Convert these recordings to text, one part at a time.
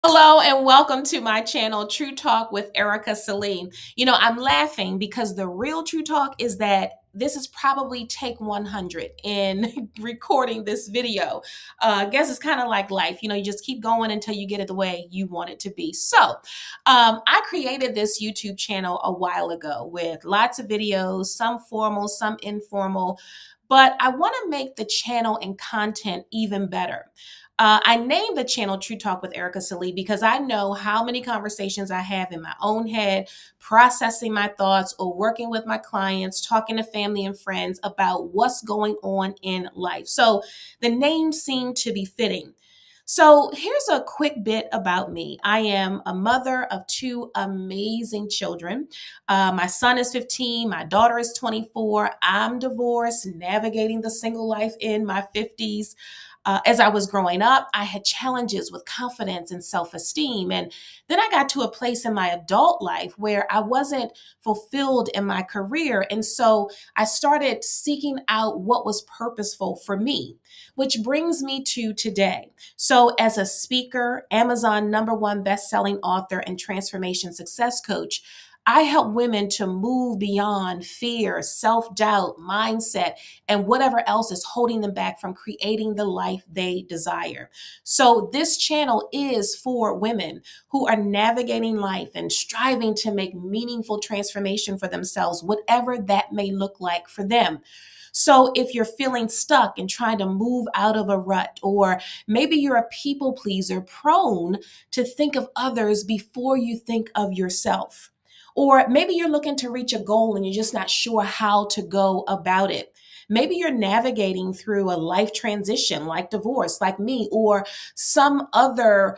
Hello and welcome to my channel, True Talk with Ericka Sallee. I'm laughing because the real true talk is that this is probably take 100 in recording this video. I guess it's kind of like life. You just keep going until you get it the way you want it to be. So I created this YouTube channel a while ago with lots of videos, some formal, some informal, but I want to make the channel and content even better. I named the channel True Talk with Ericka Sallee because I know how many conversations I have in my own head, processing my thoughts or working with my clients, talking to family and friends about what's going on in life. So the name seemed to be fitting. So here's a quick bit about me. I am a mother of two amazing children. My son is 15, my daughter is 24. I'm divorced, navigating the single life in my 50s. As I was growing up, I had challenges with confidence and self-esteem. And then I got to a place in my adult life where I wasn't fulfilled in my career. And so I started seeking out what was purposeful for me, which brings me to today. So as a speaker, Amazon #1 best-selling author and transformation success coach, I help women to move beyond fear, self-doubt, mindset, and whatever else is holding them back from creating the life they desire. So this channel is for women who are navigating life and striving to make meaningful transformation for themselves, whatever that may look like for them. So if you're feeling stuck and trying to move out of a rut, or maybe you're a people pleaser prone to think of others before you think of yourself. Or maybe you're looking to reach a goal and you're just not sure how to go about it. Maybe you're navigating through a life transition like divorce, like me, or some other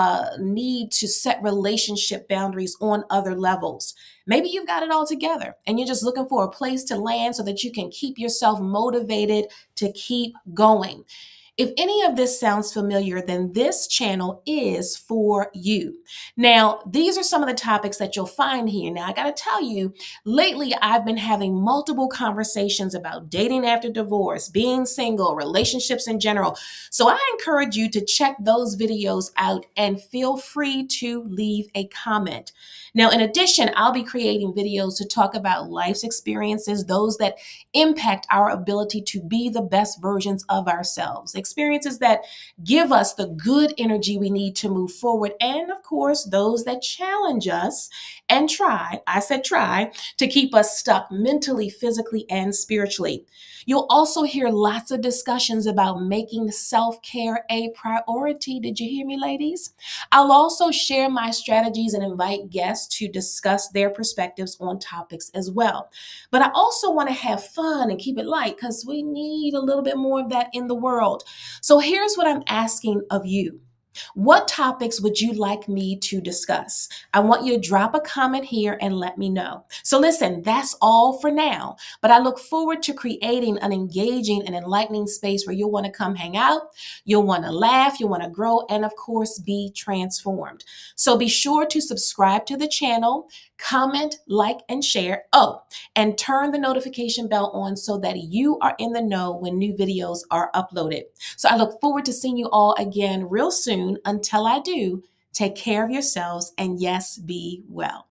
need to set relationship boundaries on other levels. Maybe you've got it all together and you're just looking for a place to land so that you can keep yourself motivated to keep going. If any of this sounds familiar, then this channel is for you. Now, these are some of the topics that you'll find here. Now, I got to tell you, lately I've been having multiple conversations about dating after divorce, being single, relationships in general. So I encourage you to check those videos out and feel free to leave a comment. Now, in addition, I'll be creating videos to talk about life's experiences, those that impact our ability to be the best versions of ourselves, experiences that give us the good energy we need to move forward, and of course, those that challenge us and I said try, to keep us stuck mentally, physically, and spiritually. You'll also hear lots of discussions about making self-care a priority. Did you hear me, ladies? I'll also share my strategies and invite guests to discuss their perspectives on topics as well. But I also want to have fun and keep it light because we need a little bit more of that in the world. So here's what I'm asking of you. What topics would you like me to discuss? I want you to drop a comment here and let me know. So listen, that's all for now, but I look forward to creating an engaging and enlightening space where you'll want to come hang out, you'll want to laugh, you'll want to grow, and of course, be transformed. So be sure to subscribe to the channel, comment, like, and share. Oh, and turn the notification bell on so that you are in the know when new videos are uploaded. So I look forward to seeing you all again real soon. Until I do, take care of yourselves and yes, be well.